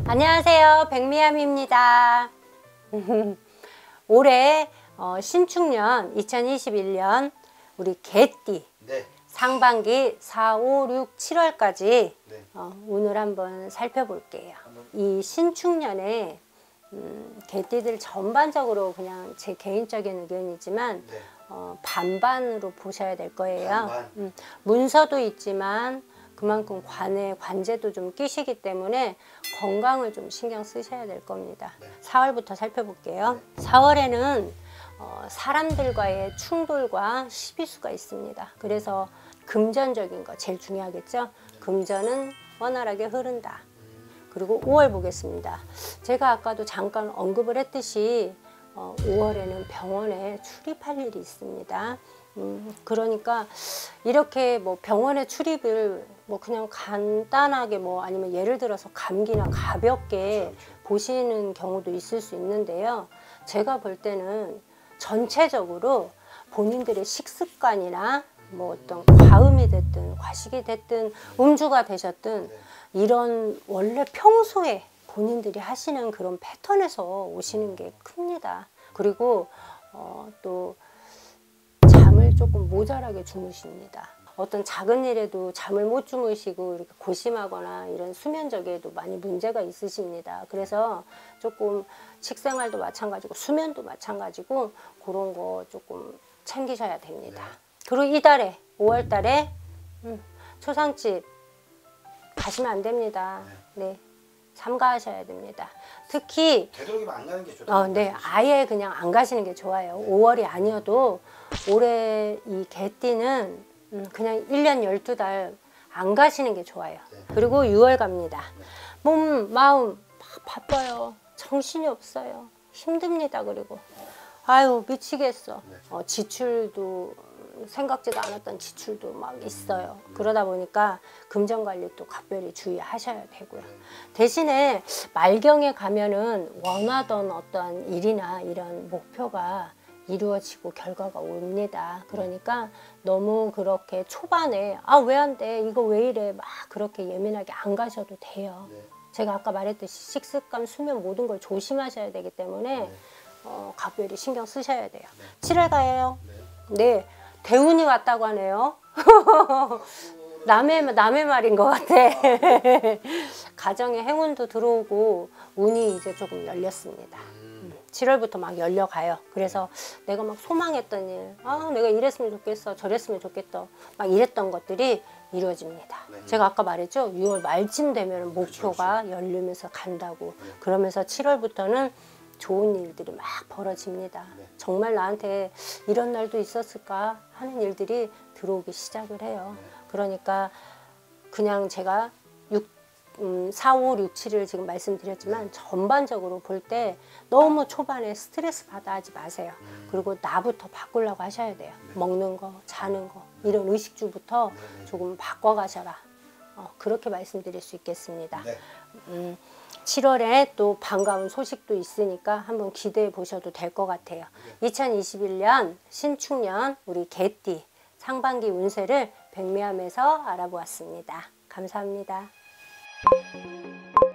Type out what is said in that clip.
안녕하세요, 백미암입니다. 올해 신축년 2021년 우리 개띠 네. 상반기 4, 5, 6, 7월까지 네. 오늘 한번 살펴볼게요. 이 신축년에 개띠들 전반적으로 그냥 제 개인적인 의견이지만 네. 반반으로 보셔야 될 거예요. 반반. 문서도 있지만 그만큼 관에 관제도 좀 끼시기 때문에 건강을 좀 신경 쓰셔야 될 겁니다. 네. 4월부터 살펴볼게요. 네. 4월에는 사람들과의 충돌과 시비수가 있습니다. 그래서 금전적인 거 제일 중요하겠죠. 금전은 원활하게 흐른다. 그리고 5월 보겠습니다. 제가 아까도 잠깐 언급을 했듯이 5월에는 병원에 출입할 일이 있습니다. 그러니까 이렇게 뭐 병원에 출입을 뭐 그냥 간단하게 뭐 아니면 예를 들어서 감기나 가볍게 보시는 경우도 있을 수 있는데요. 제가 볼 때는 전체적으로 본인들의 식습관이나 뭐 어떤 과음이 됐든 과식이 됐든 음주가 되셨든 이런 원래 평소에 본인들이 하시는 그런 패턴에서 오시는 게 큽니다. 그리고 또 잠을 조금 모자라게 주무십니다. 어떤 작은 일에도 잠을 못 주무시고 이렇게 고심하거나 이런 수면적에도 많이 문제가 있으십니다. 그래서 조금 식생활도 마찬가지고 수면도 마찬가지고 그런 거 조금 챙기셔야 됩니다. 그리고 이달에 5월 달에 초상집 가시면 안 됩니다. 네. 삼가하셔야 됩니다. 특히 되도록이면 안 가는 게 좋다. 네, 아예 그냥 안 가시는 게 좋아요. 5월이 아니어도 올해 이 개띠는 그냥 1년 12달 안 가시는 게 좋아요. 그리고 6월 갑니다. 몸, 마음 막 바빠요. 정신이 없어요. 힘듭니다. 그리고 아유 미치겠어. 지출도 생각지도 않았던 지출도 막 있어요. 그러다 보니까 금전관리도 각별히 주의하셔야 되고요. 대신에 말경에 가면은 원하던 어떠한 일이나 이런 목표가 이루어지고 결과가 옵니다. 그러니까 너무 그렇게 초반에 왜 안 돼? 이거 왜 이래? 막 그렇게 예민하게 안 가셔도 돼요. 제가 아까 말했듯이 식습관, 수면 모든 걸 조심하셔야 되기 때문에 각별히 신경 쓰셔야 돼요. 7월 가요. 네. 대운이 왔다고 하네요. 남의 말인 것 같아. 가정에 행운도 들어오고 운이 이제 조금 열렸습니다. 7월부터 막 열려가요. 그래서 내가 막 소망했던 일, 내가 이랬으면 좋겠어, 저랬으면 좋겠다, 막 이랬던 것들이 이루어집니다. 제가 아까 말했죠. 6월 말쯤 되면 목표가 열리면서 간다고. 그러면서 7월부터는 좋은 일들이 막 벌어집니다. 정말 나한테 이런 날도 있었을까 하는 일들이 들어오기 시작을 해요. 그러니까 그냥 제가 4, 5, 6, 7을 지금 말씀드렸지만 전반적으로 볼 때 너무 초반에 스트레스 받아 하지 마세요. 그리고 나부터 바꾸려고 하셔야 돼요. 먹는 거, 자는 거 이런 의식주부터 조금 바꿔가셔라. 그렇게 말씀드릴 수 있겠습니다. 7월에 또 반가운 소식도 있으니까 한번 기대해 보셔도 될 것 같아요. 2021년 신축년 우리 개띠 상반기 운세를 백미암에서 알아보았습니다. 감사합니다.